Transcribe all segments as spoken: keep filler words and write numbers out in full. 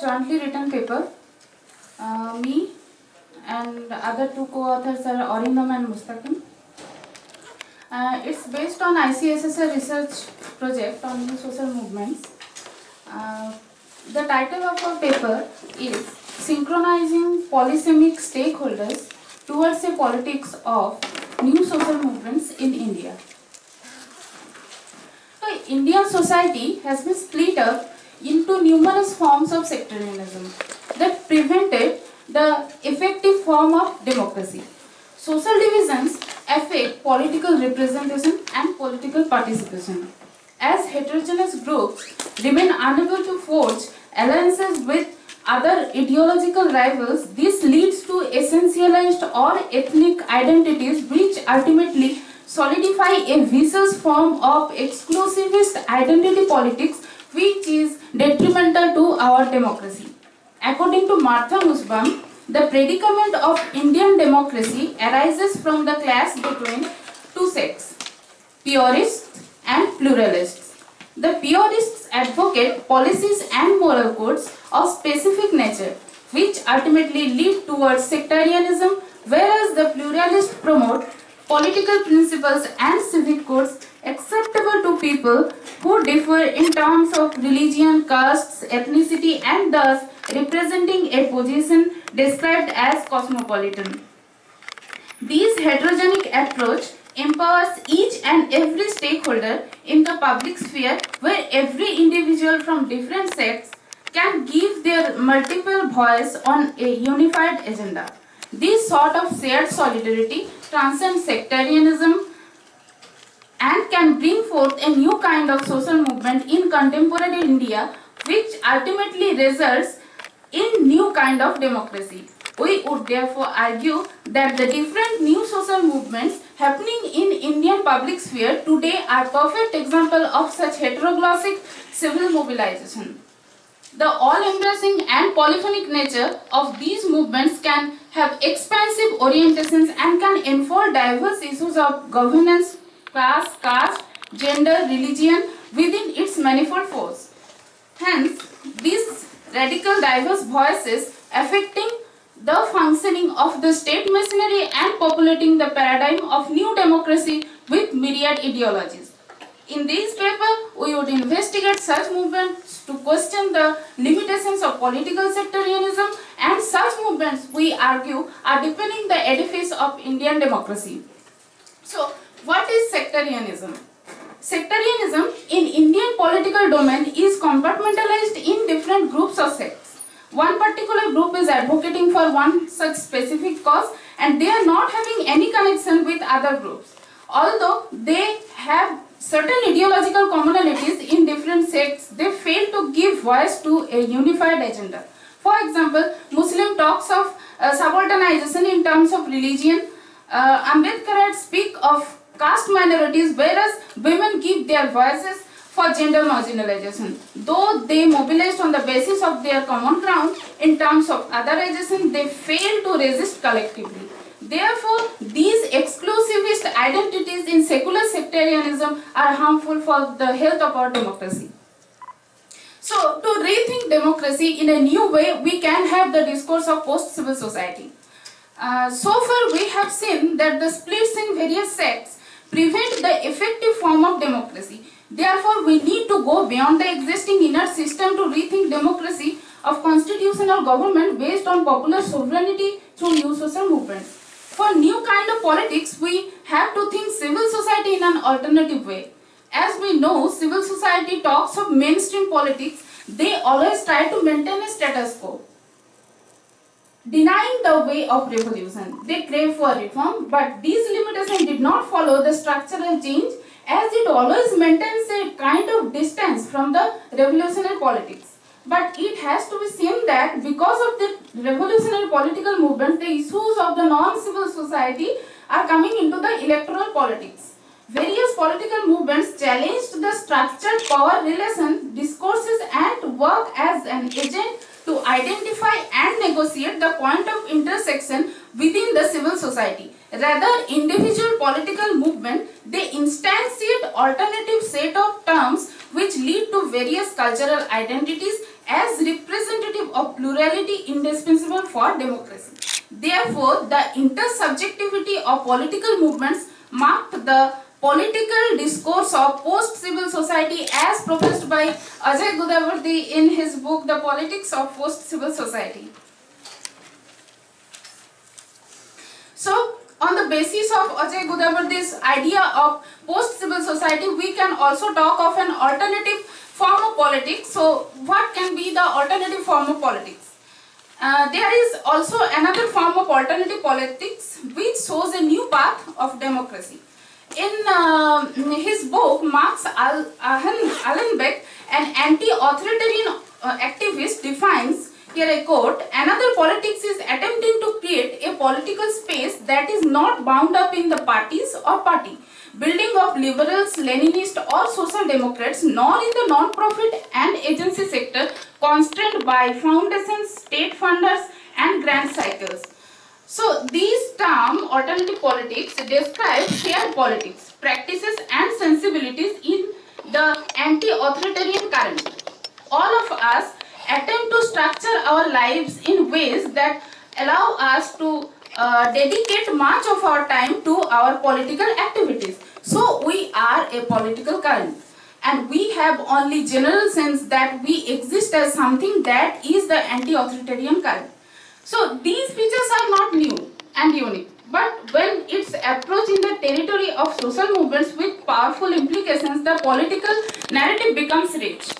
Jointly written paper. Uh, me and other two co-authors are Orindam and Mustaqim. Uh, it's based on I C S S R research project on new social movements. Uh, the title of our paper is Synchronizing Polysemic Stakeholders Towards a Politics of New Social Movements in India. So, Indian society has been split up into numerous forms of sectarianism that prevented the effective form of democracy. Social divisions affect political representation and political participation. As heterogeneous groups remain unable to forge alliances with other ideological rivals, this leads to essentialized or ethnic identities which ultimately solidify a vicious form of exclusivist identity politics which is detrimental to our democracy. According to Martha Nussbaum, the predicament of Indian democracy arises from the clash between two sects, purists and pluralists. The purists advocate policies and moral codes of specific nature, which ultimately lead towards sectarianism, whereas the pluralists promote political principles and civic codes acceptable to people who differ in terms of religion, castes, ethnicity, and thus representing a position described as cosmopolitan. This heterogenic approach empowers each and every stakeholder in the public sphere, where every individual from different sects can give their multiple voice on a unified agenda. This sort of shared solidarity transcends sectarianism and can bring forth a new kind of social movement in contemporary India, which ultimately results in new kind of democracy. We would therefore argue that the different new social movements happening in Indian public sphere today are perfect example of such heteroglossic civil mobilization. The all-embracing and polyphonic nature of these movements can have expansive orientations and can enfold diverse issues of governance, class, caste, gender, religion within its manifold force. Hence, these radical diverse voices affecting the functioning of the state machinery and populating the paradigm of new democracy with myriad ideologies. In this paper, we would investigate such movements to question the limitations of political sectarianism, and such movements, we argue, are deepening the edifice of Indian democracy. So, what is sectarianism? Sectarianism in Indian political domain is compartmentalized in different groups of sects. One particular group is advocating for one such specific cause and they are not having any connection with other groups. Although they have certain ideological commonalities in different sects, they fail to give voice to a unified agenda. For example, Muslim talks of uh, subalternization in terms of religion. Uh, Ambedkarites speak of caste minorities, whereas women give their voices for gender marginalization. Though they mobilized on the basis of their common ground in terms of otherization, they fail to resist collectively. Therefore, these exclusivist identities in secular sectarianism are harmful for the health of our democracy. So, to rethink democracy in a new way, we can have the discourse of post-civil society. Uh, so far, we have seen that the splits in various sects prevent the effective form of democracy. Therefore, we need to go beyond the existing inert system to rethink democracy of constitutional government based on popular sovereignty through new social movements. For new kind of politics, we have to think civil society in an alternative way. As we know, civil society talks of mainstream politics, they always try to maintain a status quo, denying the way of revolution. They crave for reform, but these limitations did not follow the structural change, as it always maintains a kind of distance from the revolutionary politics. But it has to be seen that because of the revolutionary political movement, the issues of the non-civil society are coming into the electoral politics. Various political movements challenged the structured power relation discourses and work as an agent to identify and negotiate the point of intersection within the civil society. Rather, individual political movement, they instantiate alternative set of terms which lead to various cultural identities as representative of plurality indispensable for democracy. Therefore, the intersubjectivity of political movements marked the political discourse of post-civil society as professed by Ajay Godavardi in his book The Politics of Post-Civil Society. So, on the basis of Ajay Godavardi's idea of post-civil society, we can also talk of an alternative form of politics. So, what can be the alternative form of politics? Uh, there is also another form of alternative politics which shows a new path of democracy. In uh, his book, Marx Allenbeck, an anti-authoritarian uh, activist, defines, here I quote, another politics is attempting to create a political space that is not bound up in the parties or party building of liberals, Leninists or social democrats, nor in the non-profit and agency sector constrained by foundations, state funders and grant cycles. So these terms, alternative politics, describe shared politics, practices and sensibilities in the anti-authoritarian current. All of us attempt to structure our lives in ways that allow us to uh, dedicate much of our time to our political activities. So we are a political current, and we have only general sense that we exist as something that is the anti-authoritarian current. So these features are not new and unique, but when it's approached in the territory of social movements with powerful implications, the political narrative becomes rich.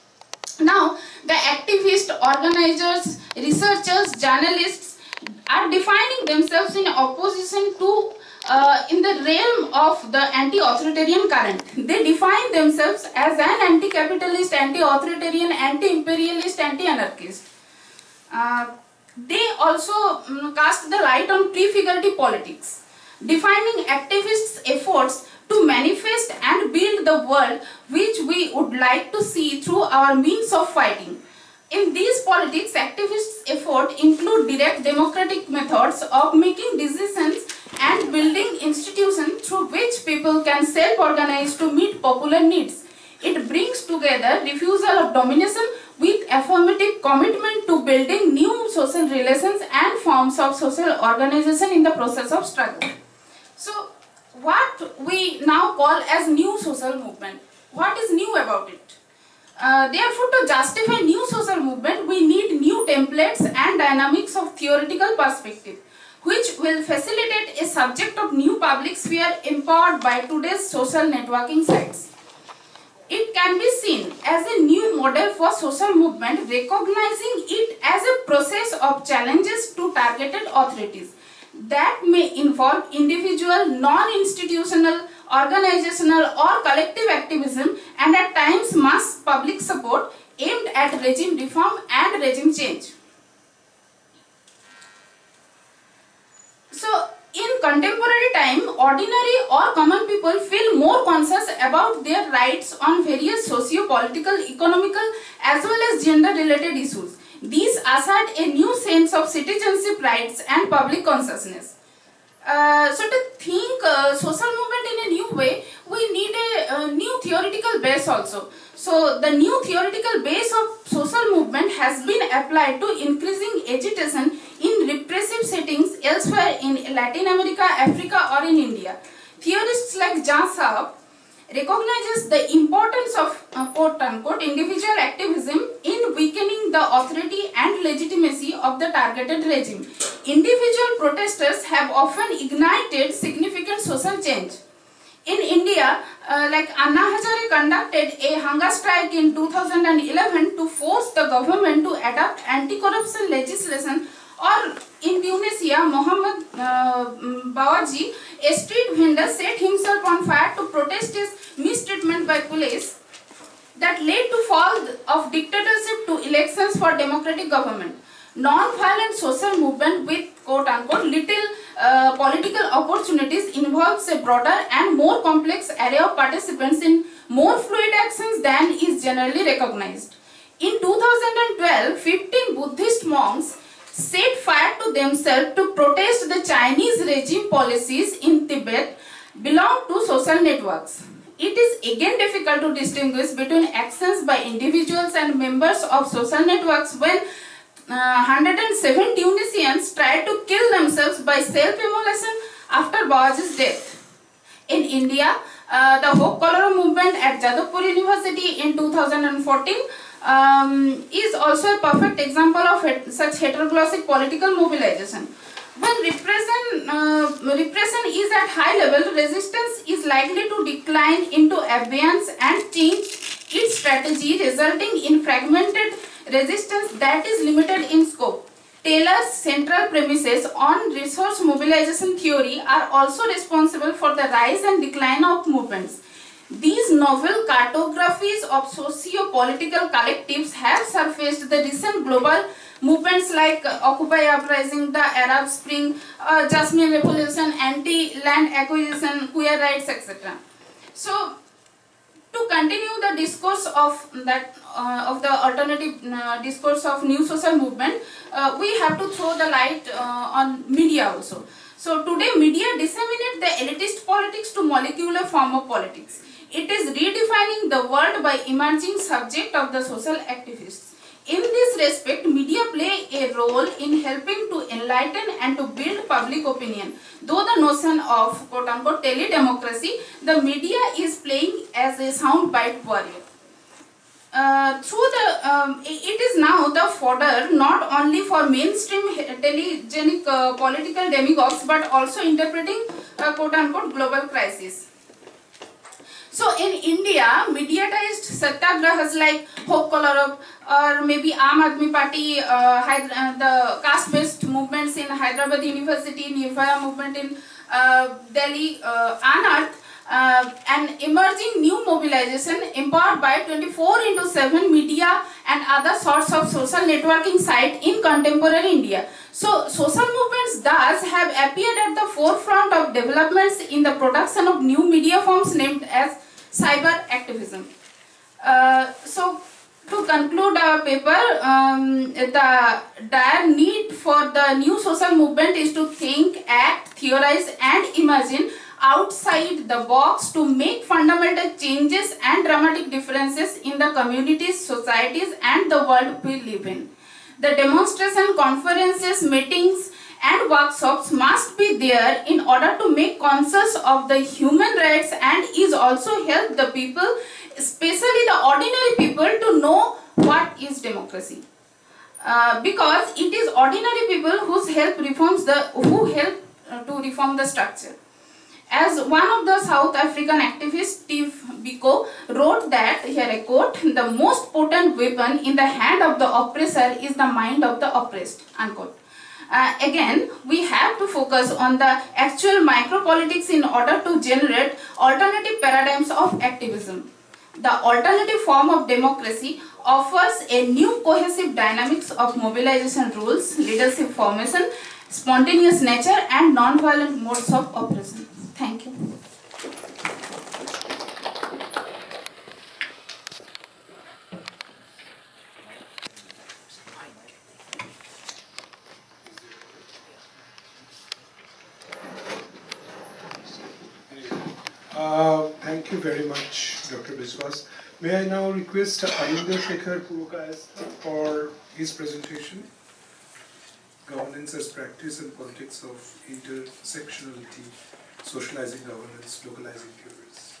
Now, the activists, organizers, researchers, journalists are defining themselves in opposition to, uh, in the realm of the anti-authoritarian current. They define themselves as an anti-capitalist, anti-authoritarian, anti-imperialist, anti-anarchist. Uh, they also um, cast the light on prefigurative politics, defining activists' efforts to manifest and build the world which we would like to see through our means of fighting. In these politics, activists' efforts include direct democratic methods of making decisions and building institutions through which people can self-organize to meet popular needs. It brings together refusal of domination with affirmative commitment to building new social relations and forms of social organization in the process of struggle. So, what we now call as new social movement. What is new about it? Uh, therefore, to justify new social movement, we need new templates and dynamics of theoretical perspective, which will facilitate a subject of new public sphere empowered by today's social networking sites. It can be seen as a new model for social movement, recognizing it as a process of challenges to targeted authorities that may involve individual, non-institutional, organizational or collective activism and at times mass public support aimed at regime reform and regime change. So, in contemporary time, ordinary or common people feel more conscious about their rights on various socio-political, economical as well as gender-related issues. These assert a new sense of citizenship rights and public consciousness. Uh, so to think uh, social movement in a new way, we need a, a new theoretical base also. So the new theoretical base of social movement has been applied to increasing agitation in repressive settings elsewhere in Latin America, Africa or in India. Theorists like Jean Saab recognizes the importance of uh, quote unquote individual activism in weakening the authority and legitimacy of the targeted regime. Individual protesters have often ignited significant social change. In India, uh, like Anna Hazare conducted a hunger strike in two thousand eleven to force the government to adopt anti-corruption legislation, or in Tunisia, Mohammed uh, Bawaji, a street vendor, set himself on fire to protest his mistreatment by police that led to fall of dictatorship to elections for democratic government. Non-violent social movement with quote-unquote little uh, political opportunities involves a broader and more complex array of participants in more fluid actions than is generally recognized. In two thousand twelve, fifteen Buddhist monks set fire to themselves to protest the Chinese regime policies in Tibet belong to social networks. it is again difficult to distinguish between actions by individuals and members of social networks when uh, one hundred seven Tunisians tried to kill themselves by self-immolation after Bawaz's death. In India, uh, the Hope Cholera movement at Jadavpur University in two thousand fourteen um, is also a perfect example of het such heteroglossic political mobilization. When repression, uh, repression is at high level, resistance is likely to decline into abeyance and change its strategy, resulting in fragmented resistance that is limited in scope. Taylor's central premises on resource mobilization theory are also responsible for the rise and decline of movements. These novel cartographies of socio-political collectives have surfaced the recent global movements like uh, Occupy Uprising, the Arab Spring, uh, Jasmine Revolution, anti-land acquisition, queer rights, et cetera. So, to continue the discourse of that uh, of the alternative uh, discourse of new social movement, uh, we have to throw the light uh, on media also. So today media disseminate the elitist politics to molecular form of politics. It is redefining the world by emerging subject of the social activists. In this respect, media play a role in helping to enlighten and to build public opinion. Though the notion of quote-unquote tele-democracy, the media is playing as a soundbite warrior. Uh, through the, um, it is now the fodder not only for mainstream telegenic uh, political demagogues but also interpreting uh, quote-unquote global crisis. So in India, mediatized satyagrahas like Hope Cholera or maybe Aam Aadmi Party, uh, uh, the caste-based movements in Hyderabad University, Nirvaya movement in uh, Delhi, uh, unearthed uh, an emerging new mobilization empowered by twenty-four into seven media and other sorts of social networking site in contemporary India. So social movements thus have appeared at the forefront of developments in the production of new media forms named as cyber activism. Uh, so to conclude our paper, um, the dire need for the new social movement is to think, act, theorize and imagine outside the box to make fundamental changes and dramatic differences in the communities, societies and the world we live in. The demonstration, conferences, meetings and workshops must be there in order to make conscious of the human rights and is also help the people, especially the ordinary people, to know what is democracy. Uh, because it is ordinary people whose help reforms the who help uh, to reform the structure. As one of the South African activists, Steve Biko, wrote that, here I quote, "The most potent weapon in the hand of the oppressor is the mind of the oppressed," unquote. Uh, again, we have to focus on the actual micropolitics in order to generate alternative paradigms of activism. The alternative form of democracy offers a new cohesive dynamics of mobilization rules, leadership formation, spontaneous nature and non-violent modes of oppression. Thank you. Uh, thank you very much, Doctor Biswas. May I now request Arindra Shekhar Purukayastha for his presentation, Governance as Practice and Politics of Intersectionality, Socializing Governance, Localizing Theories.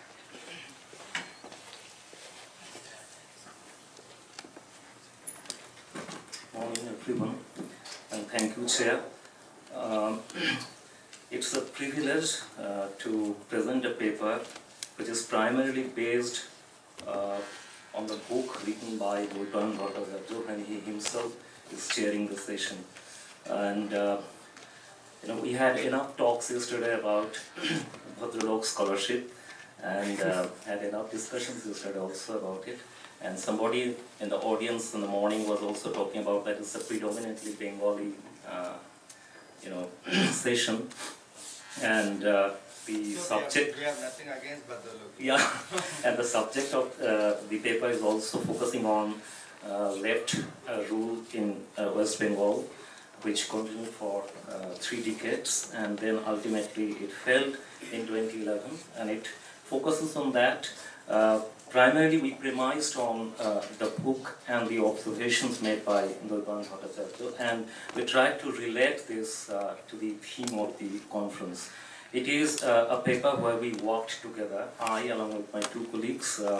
Morning everyone, and thank you, Chair. Um, It's a privilege uh, to present a paper which is primarily based uh, on the book written by Gultan Bhattacharya, and he himself is chairing the session. And uh, you know, we had enough talks yesterday about Bhadralok scholarship, and uh, had enough discussions yesterday also about it. And somebody in the audience in the morning was also talking about that it's a predominantly Bengali uh, you know, session, and uh, the so subject. We have, we have nothing against Bhadralok. Yeah, and the subject of uh, the paper is also focusing on uh, left uh, rule in uh, West Bengal, which continued for uh, three decades, and then ultimately it failed in twenty eleven, and it focuses on that. Uh, primarily, we premised on uh, the book and the observations made by Doiban Bhattacharya, and we tried to relate this uh, to the theme of the conference. It is uh, a paper where we worked together, I along with my two colleagues, uh,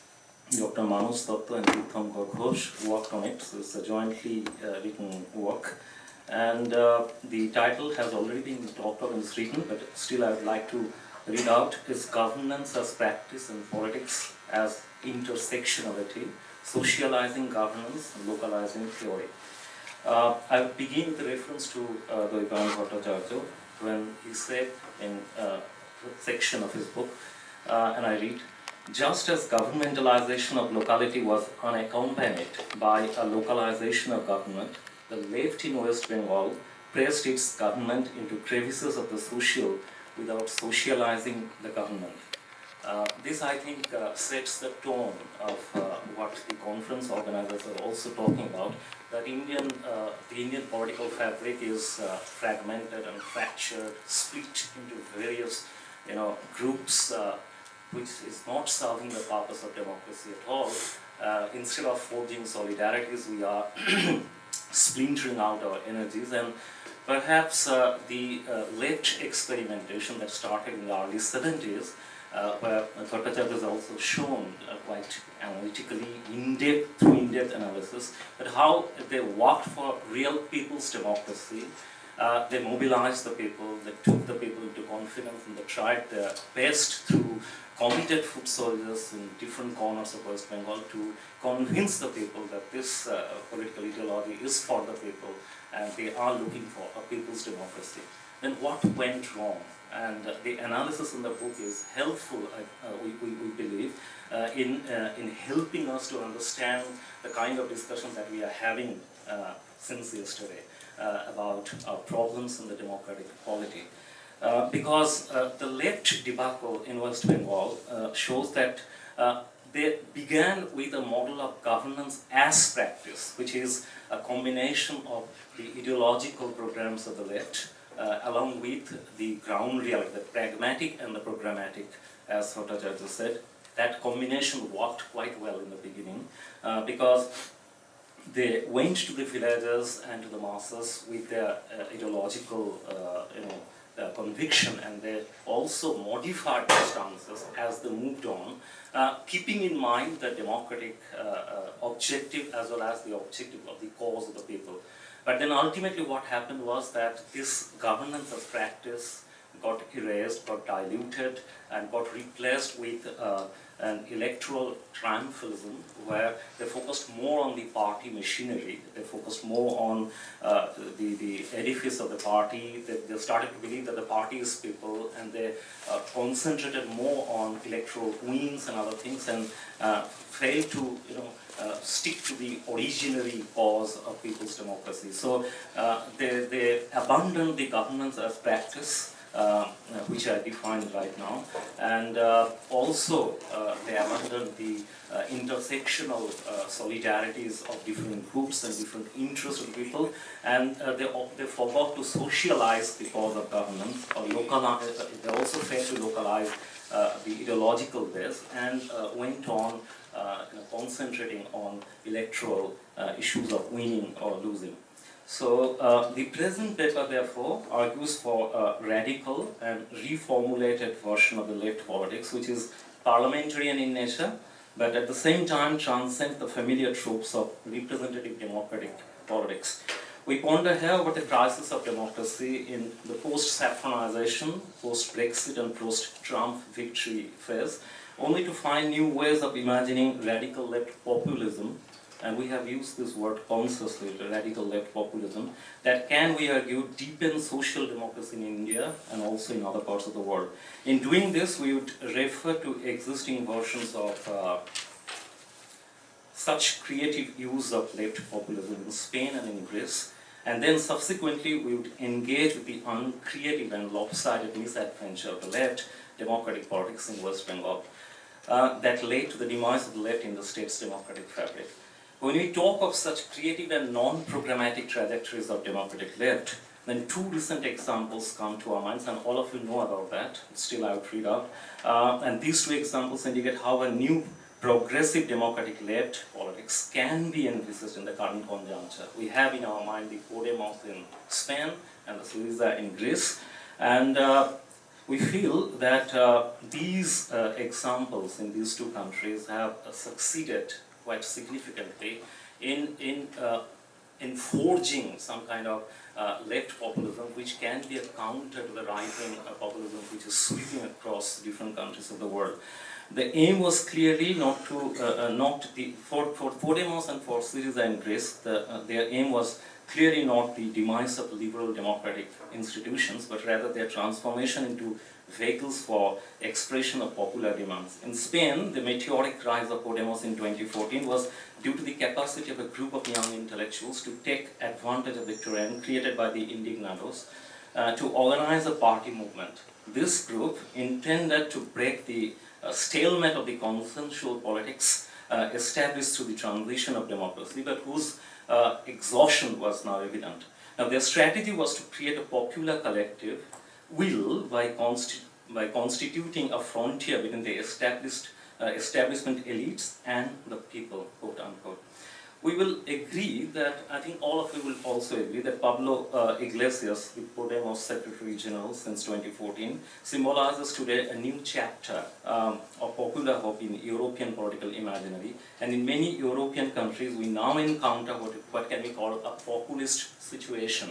Doctor Manoj Datta and Tirthankar Ghosh, worked on it. So it's a jointly uh, written work. And uh, the title has already been talked of and it's written, but still I would like to read out: is Governance as Practice and Politics as Intersectionality, Socializing Governance and Localizing Theory. Uh, I will begin with a reference to uh, Doiban Bhattacharya when he said in uh, a section of his book, uh, and I read, "Just as governmentalization of locality was unaccompanied by a localization of government, the left in West Bengal pressed its government into crevices of the social without socializing the government." Uh, this, I think, uh, sets the tone of uh, what the conference organizers are also talking about, that Indian, uh, the Indian political fabric is uh, fragmented and fractured, split into various you know, groups, uh, which is not serving the purpose of democracy at all. Uh, instead of forging solidarities, we are splintering out our energies, and perhaps uh, the uh, left experimentation that started in the early seventies, uh, where Bhattacharya has also shown uh, quite analytically, in-depth, through in-depth analysis, but how they worked for real people's democracy. Uh, they mobilized the people, they took the people into confidence, and they tried their best through committed foot soldiers in different corners of West Bengal to convince the people that this uh, political ideology is for the people and they are looking for a people's democracy. Then what went wrong? And uh, the analysis in the book is helpful, uh, we, we, we believe, uh, in, uh, in helping us to understand the kind of discussion that we are having uh, since yesterday uh, about uh, problems in the democratic polity. Uh, because uh, the left debacle in West Bengal uh, shows that uh, they began with a model of governance as practice, which is a combination of the ideological programs of the left uh, along with the ground reality, the pragmatic and the programmatic, as Bhattacharya said. That combination worked quite well in the beginning uh, because they went to the villages and to the masses with their uh, ideological uh, you know, Uh, conviction, and they also modified their stances as they moved on, uh, keeping in mind the democratic uh, uh, objective as well as the objective of the cause of the people. But then ultimately what happened was that this governance as practice got erased, got diluted, and got replaced with uh, an electoral triumphalism where they focused more on the party machinery, they focused more on uh, the, the edifice of the party, they, they started to believe that the party is people, and they uh, concentrated more on electoral wins and other things, and uh, failed to you know, uh, stick to the originary cause of people's democracy. So uh, they, they abandoned the governance as practice, Uh, which I defined right now, and uh, also uh, they abandoned the uh, intersectional uh, solidarities of different groups and different interests of people, and uh, they, they forgot to socialize the cause of governance, or localize, they also failed to localize uh, the ideological base, and uh, went on uh, you know, concentrating on electoral uh, issues of winning or losing. So uh, the present paper, therefore, argues for a radical and reformulated version of the left politics, which is parliamentarian in nature, but at the same time transcends the familiar tropes of representative democratic politics. We ponder here about the crisis of democracy in the post-saffronization, post-Brexit and post-Trump victory phase, only to find new ways of imagining radical left populism, and we have used this word consciously, radical left populism, that can, we argue, deepen social democracy in India and also in other parts of the world. In doing this, we would refer to existing versions of uh, such creative use of left populism in Spain and in Greece, and then subsequently we would engage with the uncreative and lopsided misadventure of the left democratic politics in West Bengal uh, that led to the demise of the left in the state's democratic fabric. When we talk of such creative and non-programmatic trajectories of democratic left, then two recent examples come to our minds, and all of you know about that. Still, I would read out. Uh, and these two examples indicate how a new progressive democratic left politics can be envisaged in the current conjuncture. We have in our mind the Podemos in Spain and the Syriza in Greece, and uh, we feel that uh, these uh, examples in these two countries have uh, succeeded quite significantly in, in, uh, in forging some kind of uh, left populism which can be a counter to the right-wing uh, populism which is sweeping across different countries of the world. The aim was clearly not to, uh, uh, not the, for, for Podemos and for Syriza in Greece, the, uh, their aim was clearly not the demise of liberal democratic institutions, but rather their transformation into vehicles for expression of popular demands. In Spain, the meteoric rise of Podemos in twenty fourteen was due to the capacity of a group of young intellectuals to take advantage of the terrain created by the indignados uh, to organize a party movement. This group intended to break the uh, stalemate of the consensual politics uh, established through the transition of democracy, but whose uh, exhaustion was now evident. Now, their strategy was to create a popular collective will by, consti by constituting a frontier between the established uh, establishment elites and the people, quote unquote. We will agree that, I think all of you will also agree that Pablo uh, Iglesias, the Podemos Secretary General since twenty fourteen, symbolizes today a new chapter um, of popular hope in European political imaginary. And in many European countries, we now encounter what, what can be called a populist situation.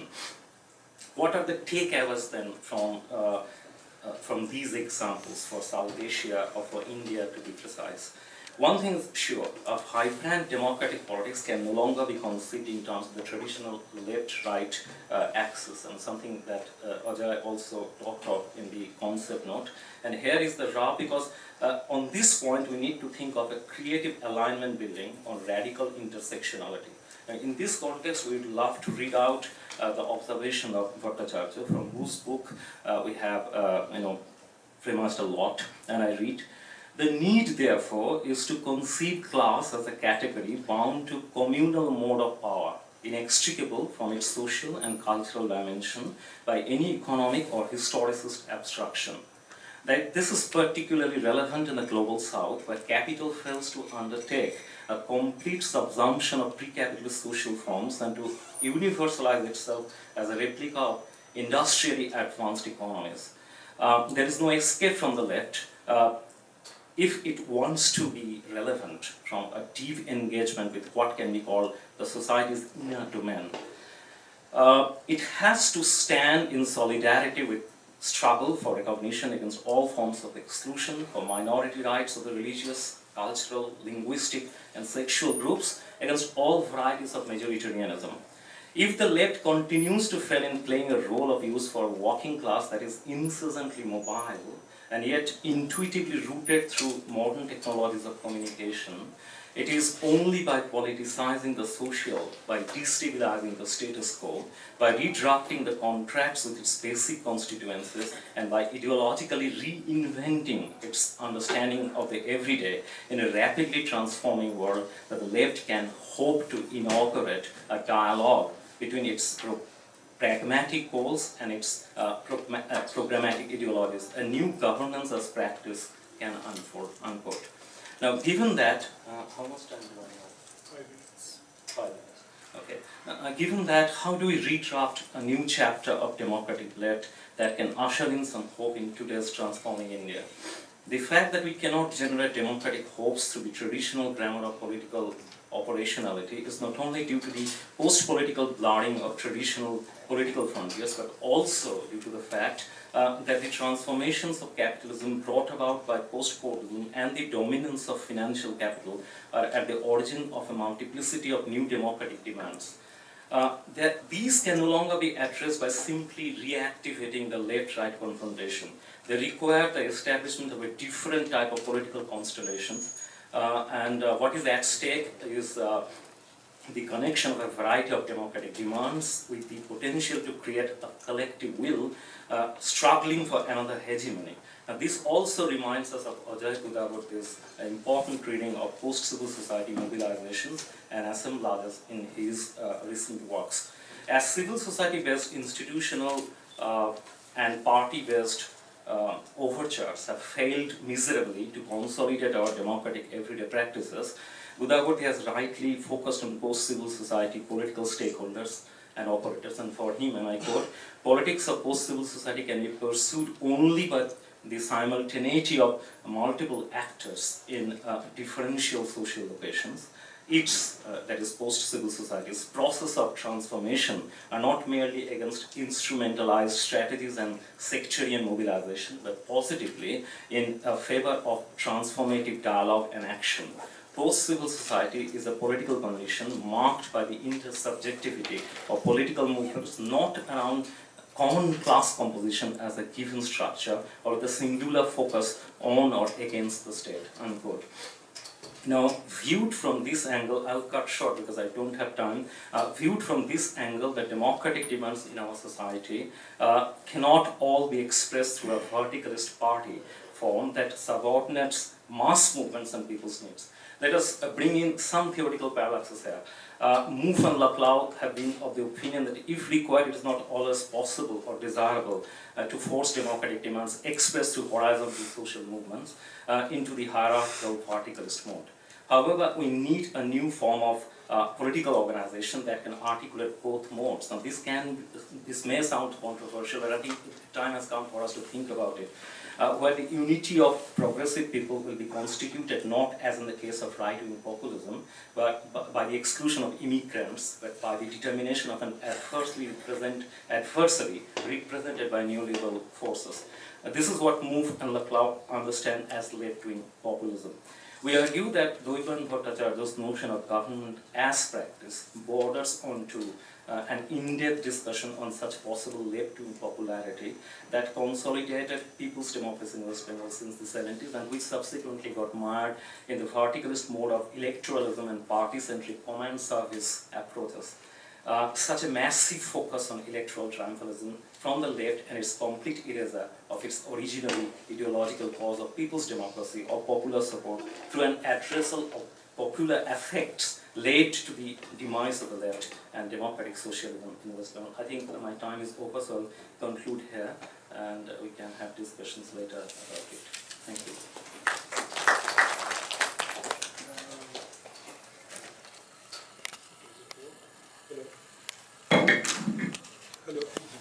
What are the takeaways then from, uh, uh, from these examples for South Asia or for India to be precise? One thing is sure, a vibrant democratic politics can no longer be conceived in terms of the traditional left-right uh, axis, and something that uh, Ajay also talked about in the concept note. And here is the rub, because uh, on this point we need to think of a creative alignment building on radical intersectionality. And in this context, we would love to read out uh, the observation of Bhattacharya, from whose book uh, we have uh, you know, premised a lot, and I read: "The need, therefore, is to conceive class as a category bound to communal mode of power, inextricable from its social and cultural dimension by any economic or historicist abstraction. That this is particularly relevant in the global south, where capital fails to undertake a complete subsumption of pre-capitalist social forms and to universalize itself as a replica of industrially advanced economies. Uh, there is no escape from the left uh, if it wants to be relevant from a deep engagement with what can be called the society's inner domain. Uh, it has to stand in solidarity with struggle for recognition against all forms of exclusion, for minority rights of the religious, cultural, linguistic, and sexual groups, against all varieties of majoritarianism. If the left continues to fail in playing a role of use for a working class that is incessantly mobile, and yet intuitively rooted through modern technologies of communication, it is only by politicizing the social, by destabilizing the status quo, by redrafting the contracts with its basic constituencies, and by ideologically reinventing its understanding of the everyday in a rapidly transforming world that the left can hope to inaugurate a dialogue between its pragmatic goals and its uh, pro uh, programmatic ideologies. A new governance as practice can unfold, unquote. Now, given that, uh, how much time do I have? Five minutes. Five minutes. Okay. Uh, given that, how do we redraft a new chapter of democratic left that can usher in some hope in today's transforming India? The fact that we cannot generate democratic hopes through the traditional grammar of political operationality is not only due to the post-political blurring of traditional political frontiers, but also due to the fact uh, that the transformations of capitalism brought about by post-populism and the dominance of financial capital are at the origin of a multiplicity of new democratic demands. Uh, that these can no longer be addressed by simply reactivating the left-right confrontation. They require the establishment of a different type of political constellations. Uh, and uh, what is at stake is uh, the connection of a variety of democratic demands with the potential to create a collective will uh, struggling for another hegemony. Now, this also reminds us of Ajay Kudavurti's important reading of post-civil society mobilizations and assemblages in his uh, recent works. as civil society-based institutional uh, and party-based uh, overtures have failed miserably to consolidate our democratic everyday practices, Budhabhote has rightly focused on post-civil society political stakeholders and operators, and for him, and I quote, politics of post-civil society can be pursued only by the simultaneity of multiple actors in uh, differential social locations. Its, uh, that is post-civil society's process of transformation are not merely against instrumentalized strategies and sectarian mobilization, but positively in uh, favor of transformative dialogue and action. Post-civil society is a political condition marked by the intersubjectivity of political movements, not around common class composition as a given structure or the singular focus on or against the state, unquote. Now, viewed from this angle, I'll cut short because I don't have time, uh, viewed from this angle, the democratic demands in our society uh, cannot all be expressed through a verticalist party form that subordinates mass movements and people's needs. Let us uh, bring in some theoretical paradoxes here. Uh, Mouffe and Laclau have been of the opinion that if required, it is not always possible or desirable uh, to force democratic demands expressed through horizontal social movements uh, into the hierarchical verticalist mode. However, we need a new form of uh, political organization that can articulate both modes. Now, this can, this may sound controversial, but I think the time has come for us to think about it. Uh, where the unity of progressive people will be constituted not as in the case of right-wing populism, but by the exclusion of immigrants, but by the determination of an adversely represent, adversary represented by neoliberal forces. Uh, this is what Mouffe and Laclau understand as left-wing populism. We argue that Doiban Bhattacharya's notion of government as practice borders onto uh, an in-depth discussion on such possible left-wing popularity that consolidated people's democracy in West Bengal since the seventies, and which subsequently got mired in the verticalist mode of electoralism and party-centric command service approaches. Uh, such a massive focus on electoral triumphalism from the left and its complete erasure of its originally ideological cause of people's democracy or popular support through an addressal of popular affects led to the demise of the left and democratic socialism in West Bengal. I think my time is over, so I'll conclude here and we can have discussions later about it. Thank you. Hello.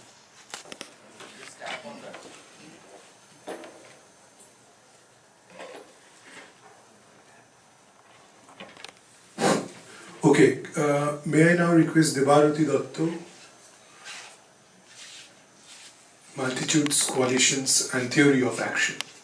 Okay, uh, may I now request Debaruti Datto, Multitudes, Coalitions and Theory of Action.